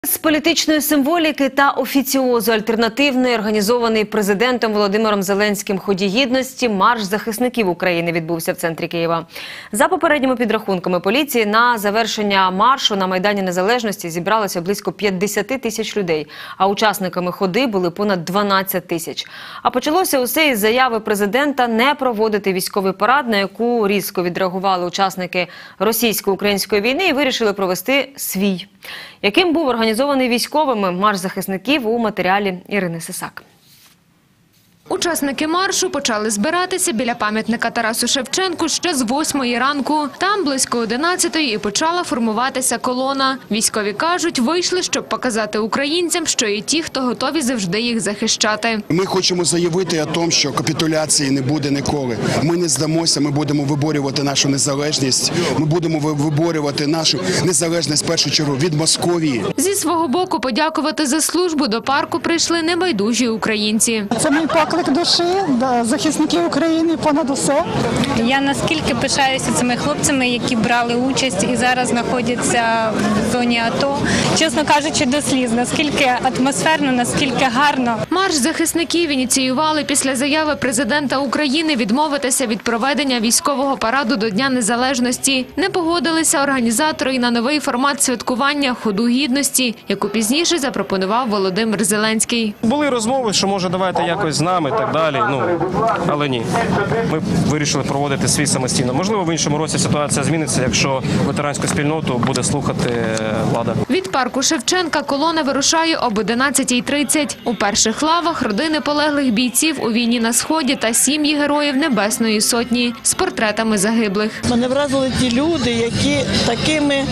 З політичної символіки та офіціозу альтернативний, організований президентом Володимиром Зеленським Ході Гідності, марш захисників України відбувся в центрі Києва. За попередніми підрахунками поліції, на завершення маршу на Майдані Незалежності зібралося близько 50 тисяч людей, а учасниками ходи були понад 12 тисяч. А почалося усе із заяви президента не проводити військовий парад, на яку різко відреагували учасники російсько-української війни і вирішили провести свій. Яким був організований військовими марш захисників у матеріалі Ірини Сисак. Учасники маршу почали збиратися біля пам'ятника Тарасу Шевченку ще з 8-ї ранку. Там близько 11-ї і почала формуватися колона. Військові кажуть, вийшли, щоб показати українцям, що є ті, хто готові завжди їх захищати. Ми хочемо заявити о тому, що капітуляції не буде ніколи. Ми не здамося, ми будемо виборювати нашу незалежність. Ми будемо виборювати нашу незалежність в першу чергу від Московії. Зі свого боку подякувати за службу до парку прийшли небайдужі українці. Це мій поклик душі, захисників України понад усе. Я наскільки пишаюся цими хлопцями, які брали участь і зараз знаходяться в зоні АТО. Чесно кажучи, до сліз, наскільки атмосферно, наскільки гарно. Марш захисників ініціювали після заяви президента України відмовитися від проведення військового параду до Дня Незалежності. Не погодилися організатори і на новий формат святкування Ходу Гідності, яку пізніше запропонував Володимир Зеленський. Були розмови, що може давайте якось з нами і так далі, але ні. Ми вирішили проводити свій самостійно. Можливо, в іншому році ситуація зміниться, якщо ветеранську спільноту буде слухати влада. Від парку Шевченка колона вирушає об 11:30. У перших лавах родини полеглих бійців у війні на Сході та сім'ї героїв Небесної Сотні з портретами загиблих. Мене вразили ті люди, які такими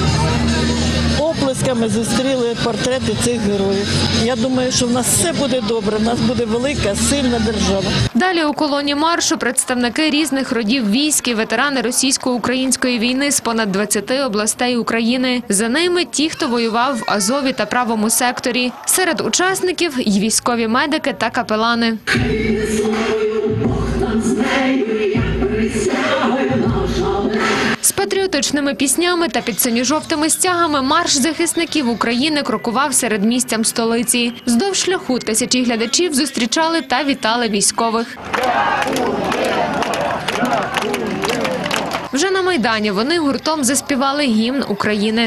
оплесками зустріли портрети цих героїв. Я думаю, що в нас все буде добре, в нас буде велика, сильна держава. Далі у колоні маршу представники різних родів військ і ветерани російсько-української війни з понад 20 областей України. За ними ті, хто воював в Азові та правому секторі. Серед учасників – й військові медики та капелани. З патріотичними піснями та під синьо-жовтими стягами марш захисників України крокував серед містям столиці. Вздовж шляху тисячі глядачів зустрічали та вітали військових. Вже на Майдані вони гуртом заспівали гімн України.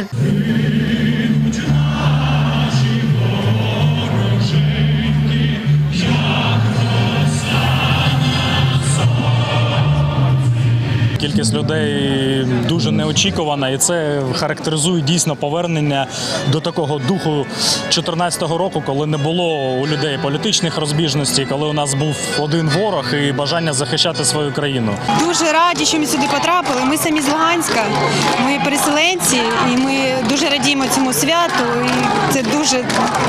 Кількість людей дуже неочікувана, і це характеризує дійсно повернення до такого духу 2014 року, коли не було у людей політичних розбіжностей, коли у нас був один ворог і бажання захищати свою країну. Дуже раді, що ми сюди потрапили. Ми самі з Луганська, ми переселенці, і ми дуже радіємо цьому святу. І це дуже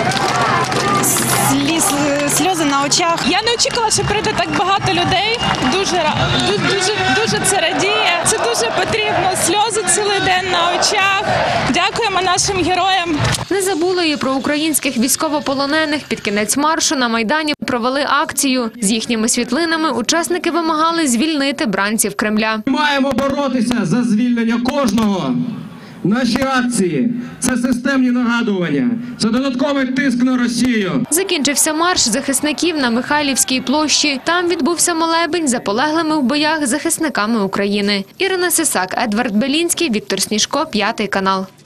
сльози на очах. Я не очікувала, що прийде так багато людей. Дуже це радіє. Це дуже потрібно. Сльози цілий день на очах. Дякуємо нашим героям. Не забули і про українських військовополонених. Під кінець маршу на Майдані провели акцію. З їхніми світлинами учасники вимагали звільнити бранців Кремля. Маємо боротися за звільнення кожного. Наші акції – це системні нагадування, це додатковий тиск на Росію. Закінчився марш захисників на Михайлівській площі. Там відбувся молебень за полеглими в боях захисниками України. Ірина Сисак, Едвард Белінський, Віктор Сніжко, 5 канал.